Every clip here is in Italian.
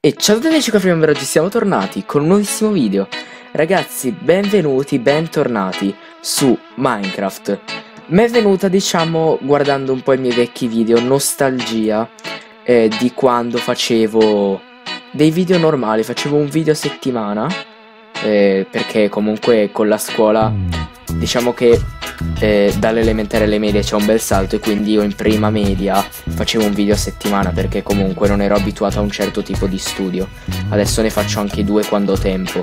E ciao a tutti amici, oggi siamo tornati con un nuovissimo video. Ragazzi, benvenuti, bentornati su Minecraft. Mi è venuta, diciamo, guardando un po' i miei vecchi video, nostalgia di quando facevo dei video normali. Facevo un video a settimana, perché comunque con la scuola, diciamo che dall'elementare alle medie c'è un bel salto, e quindi io in prima media facevo un video a settimana perché comunque non ero abituato a un certo tipo di studio. Adesso ne faccio anche due quando ho tempo.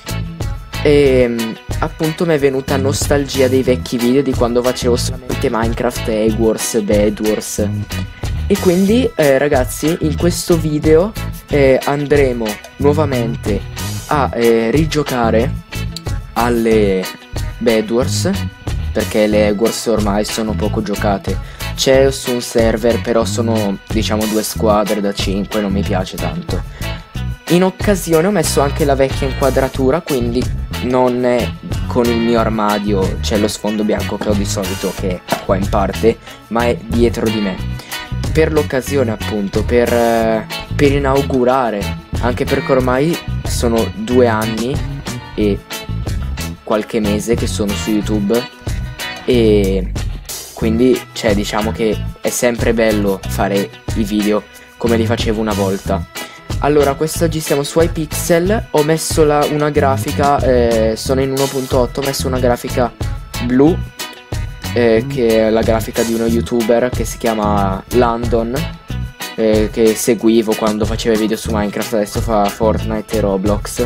E appunto mi è venuta nostalgia dei vecchi video di quando facevo solamente Minecraft, Egg Wars, Bed Wars. E quindi ragazzi, in questo video andremo nuovamente a rigiocare alle Bed Wars, perché le Egg Wars ormai sono poco giocate. C'è su un server, però sono, diciamo, due squadre da 5, non mi piace tanto. In occasione ho messo anche la vecchia inquadratura, quindi non è con il mio armadio, c'è lo sfondo bianco che ho di solito, che è qua in parte, ma è dietro di me. Per l'occasione, appunto, per inaugurare, anche perché ormai sono 2 anni e qualche mese che sono su YouTube, e quindi, cioè, diciamo che è sempre bello fare i video come li facevo una volta. Allora, quest'oggi siamo su iPixel, ho messo una grafica, sono in 1.8, ho messo una grafica blu, che è la grafica di uno youtuber che si chiama Landon, che seguivo quando faceva video su Minecraft, adesso fa Fortnite e Roblox,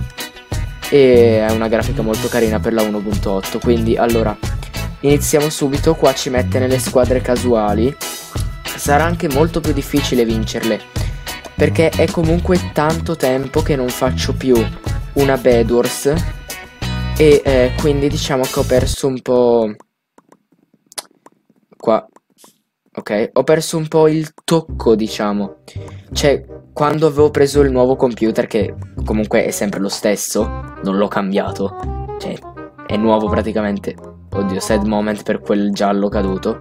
e è una grafica molto carina per la 1.8, quindi allora iniziamo subito. Qua ci mette nelle squadre casuali, sarà anche molto più difficile vincerle, perché è comunque tanto tempo che non faccio più una Bed Wars, e quindi diciamo che ho perso un po' qua. Ok, ho perso un po' il tocco, diciamo. Cioè, quando avevo preso il nuovo computer, che comunque è sempre lo stesso, non l'ho cambiato, cioè è nuovo praticamente. Oddio, sad moment per quel giallo caduto.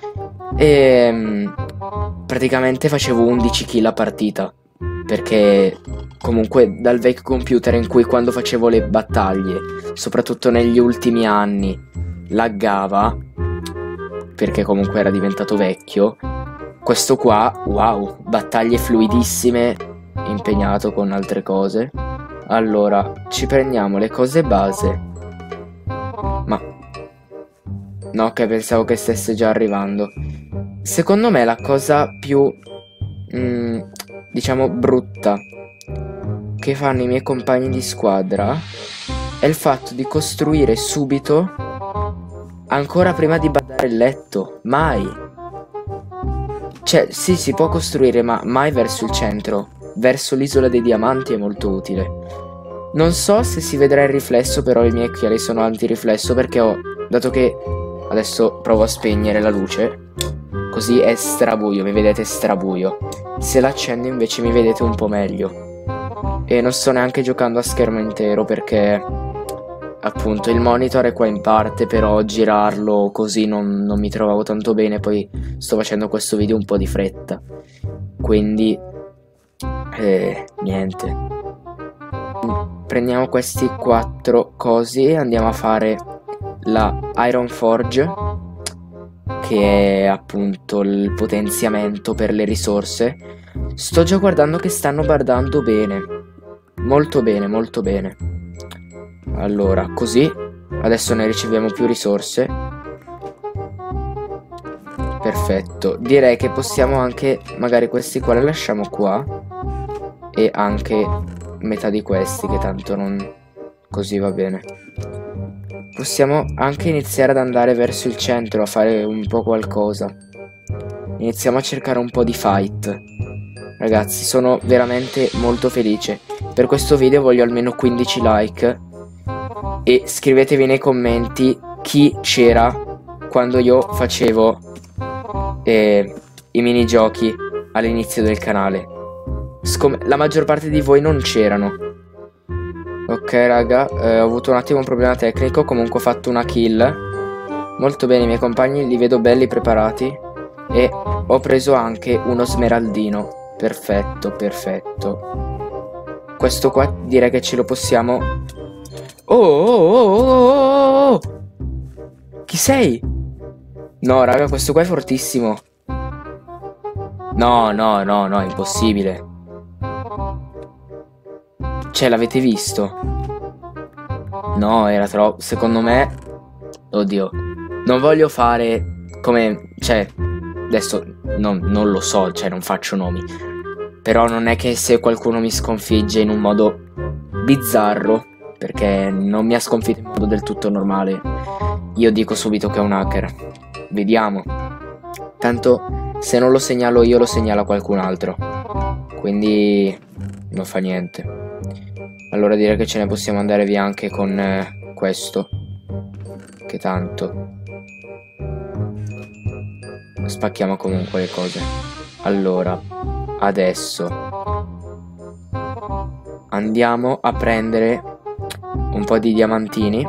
E praticamente facevo 11 kill a partita, perché comunque dal vecchio computer, in cui quando facevo le battaglie, soprattutto negli ultimi anni, laggava, perché comunque era diventato vecchio, questo qua, wow, battaglie fluidissime, impegnato con altre cose. Allora, ci prendiamo le cose base. Ma no, che pensavo che stesse già arrivando. Secondo me la cosa più diciamo brutta che fanno i miei compagni di squadra è il fatto di costruire subito, ancora prima di badare il letto. Mai. Cioè, sì, si può costruire, ma mai verso il centro. Verso l'isola dei diamanti è molto utile. Non so se si vedrà il riflesso, però i miei occhiali sono antiriflesso, perché dato che adesso provo a spegnere la luce, così è strabuio, mi vedete strabuio. Se l'accendo invece mi vedete un po' meglio. E non sto neanche giocando a schermo intero, perché appunto il monitor è qua in parte, però girarlo così non mi trovavo tanto bene. Poi sto facendo questo video un po' di fretta, quindi niente. Prendiamo questi 4 cosi e andiamo a fare la Iron Forge, che è appunto il potenziamento per le risorse. Sto già guardando che stanno bardando bene, molto bene, molto bene. Allora, così adesso ne riceviamo più risorse. Perfetto, direi che possiamo anche, magari questi qua li lasciamo qua, e anche metà di questi, che tanto non, così va bene. Possiamo anche iniziare ad andare verso il centro a fare un po' qualcosa. Iniziamo a cercare un po' di fight. Ragazzi, sono veramente molto felice. Per questo video voglio almeno 15 like, e scrivetevi nei commenti chi c'era quando io facevo i minigiochi all'inizio del canale. La maggior parte di voi non c'erano. Ok raga, ho avuto un attimo un problema tecnico, comunque ho fatto una kill. Molto bene, i miei compagni li vedo belli preparati, e ho preso anche uno smeraldino. Perfetto, perfetto. questo qua direi che ce lo possiamo... Oh, oh, oh, oh, oh, oh. Chi sei? No, raga, questo qua è fortissimo. No, no, no, no, è impossibile. Cioè, l'avete visto? No, era troppo... Secondo me... Oddio. Non voglio fare come... Cioè, adesso non lo so, cioè non faccio nomi. Però non è che se qualcuno mi sconfigge in un modo bizzarro, perché non mi ha sconfitto in modo del tutto normale, io dico subito che è un hacker. Vediamo. Tanto se non lo segnalo io lo segnala qualcun altro. Quindi non fa niente. Allora direi che ce ne possiamo andare via anche con questo. Che tanto spacchiamo comunque le cose. Allora, adesso andiamo a prendere un po' di diamantini.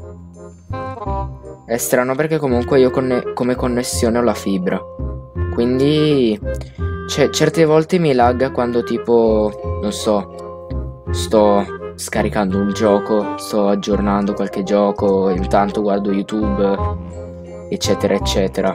È strano perché comunque io come connessione ho la fibra. Quindi certe volte mi lagga quando tipo, non so, sto scaricando un gioco, sto aggiornando qualche gioco, intanto guardo YouTube, eccetera eccetera.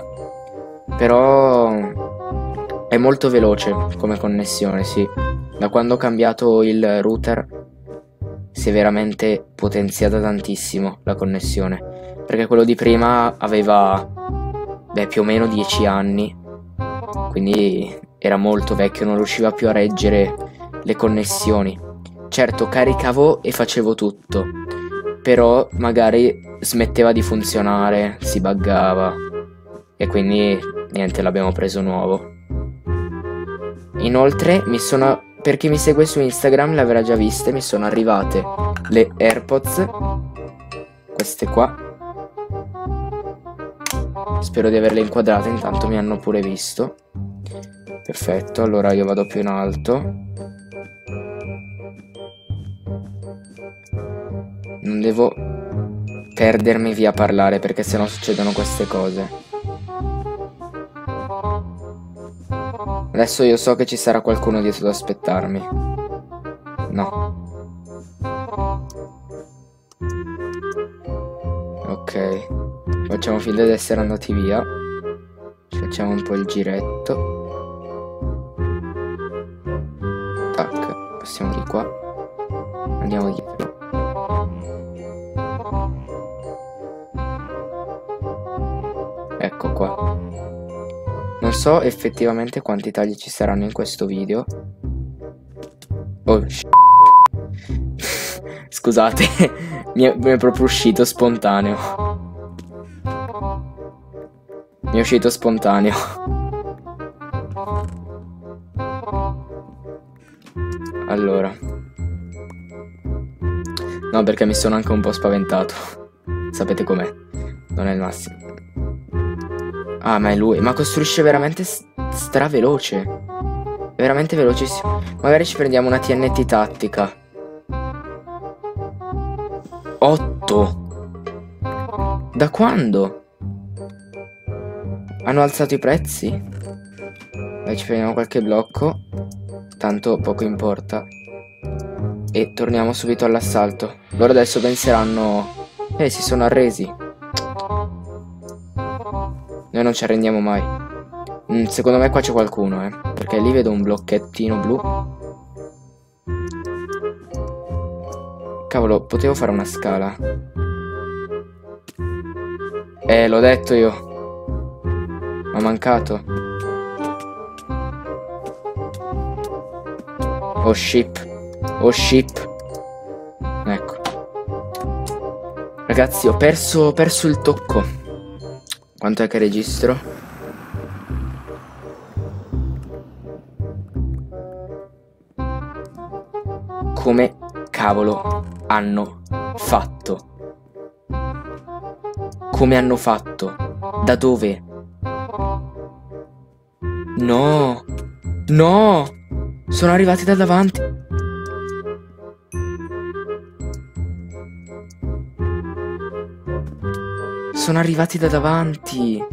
Però è molto veloce come connessione, sì. Da quando ho cambiato il router si è veramente potenziata tantissimo la connessione, perché quello di prima aveva più o meno 10 anni, quindi era molto vecchio, non riusciva più a reggere le connessioni. Certo, caricavo e facevo tutto, però magari smetteva di funzionare, si buggava e quindi niente, l'abbiamo preso nuovo. Inoltre per chi mi segue su Instagram l'avrà già viste, mi sono arrivate le AirPods, queste qua. Spero di averle inquadrate, intanto mi hanno pure visto. Perfetto, allora io vado più in alto. Non devo perdermi via a parlare perché sennò succedono queste cose. Adesso io so che ci sarà qualcuno dietro ad aspettarmi. No. Ok. Facciamo finta di essere andati via. Ci facciamo un po' il giretto. Tac. Passiamo di qua. Andiamo dietro. Ecco qua. Non so effettivamente quanti tagli ci saranno in questo video. Oh, scusate, mi è proprio uscito spontaneo. Mi è uscito spontaneo. Allora. No, perché mi sono anche un po' spaventato. Sapete com'è? Non è il massimo. Ah, ma è lui. Ma costruisce veramente straveloce. È veramente velocissimo. Magari ci prendiamo una TNT tattica. 8. Da quando? Hanno alzato i prezzi? Dai, ci prendiamo qualche blocco. Tanto poco importa. E torniamo subito all'assalto. Loro adesso penseranno... si sono arresi. Noi non ci arrendiamo mai. Secondo me qua c'è qualcuno, perché lì vedo un blocchettino blu. Cavolo, potevo fare una scala. L'ho detto io. M'ha mancato. Oh ship. Oh ship. Ecco. Ragazzi, ho perso il tocco. Quanto è che registro? Come cavolo hanno fatto? Come hanno fatto? Da dove? No! No! Sono arrivati da davanti. Sono arrivati da davanti.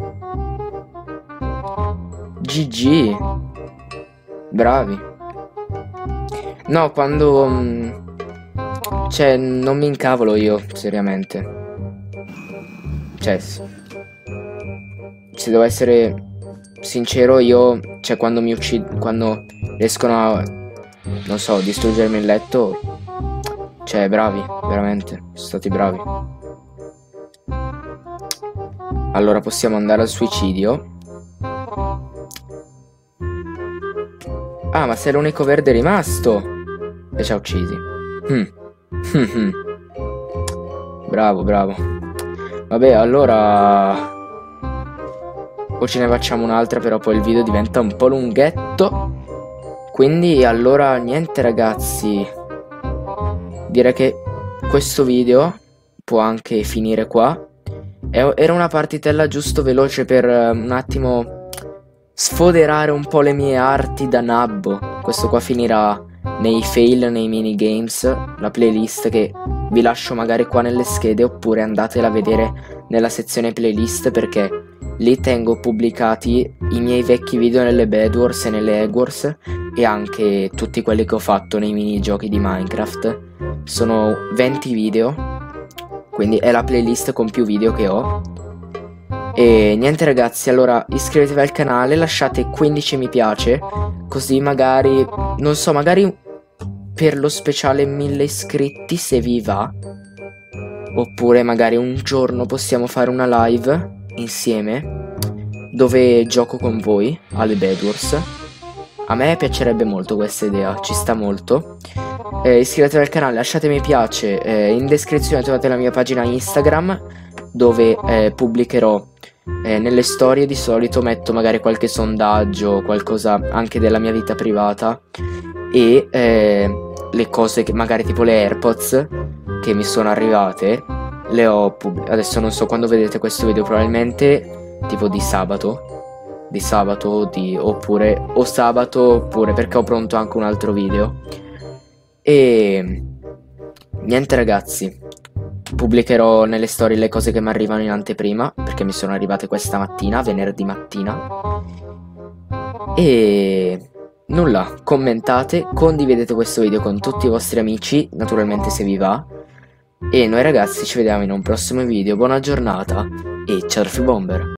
GG. Bravi. No, quando... cioè, non mi incavolo io, seriamente. Cioè, se devo essere sincero, io... Cioè, quando mi uccidono... Quando riescono a... Non so, distruggermi il letto... Cioè, bravi, veramente. Sono stati bravi. Allora, possiamo andare al suicidio. Ah, ma sei l'unico verde rimasto. E ci ha uccisi. Bravo, bravo. Vabbè, allora... O ce ne facciamo un'altra, però poi il video diventa un po' lunghetto. Quindi, allora, niente ragazzi. Direi che questo video può anche finire qua. Era una partitella giusto veloce per un attimo sfoderare un po' le mie arti da nabbo. Questo qua finirà nei fail, nei minigames, la playlist che vi lascio magari qua nelle schede, oppure andatela a vedere nella sezione playlist, perché lì tengo pubblicati i miei vecchi video nelle Bed Wars e nelle Egg Wars, e anche tutti quelli che ho fatto nei minigiochi di Minecraft. Sono 20 video, quindi è la playlist con più video che ho. E niente ragazzi, allora iscrivetevi al canale, lasciate 15 mi piace, così magari, non so, magari per lo speciale 1000 iscritti, se vi va. Oppure magari un giorno possiamo fare una live insieme, dove gioco con voi alle Bed Wars. A me piacerebbe molto questa idea, ci sta molto. Iscrivetevi al canale, lasciate mi piace, in descrizione trovate la mia pagina Instagram, dove pubblicherò nelle storie. Di solito metto magari qualche sondaggio, qualcosa anche della mia vita privata, e le cose che magari tipo le AirPods che mi sono arrivate, le ho adesso non so quando vedete questo video, probabilmente tipo di sabato, oppure o sabato, oppure perché ho pronto anche un altro video. E niente ragazzi, pubblicherò nelle storie le cose che mi arrivano in anteprima, perché mi sono arrivate questa mattina, venerdì mattina. E nulla, commentate, condividete questo video con tutti i vostri amici, naturalmente se vi va. E noi ragazzi ci vediamo in un prossimo video, buona giornata e ciao Bomber.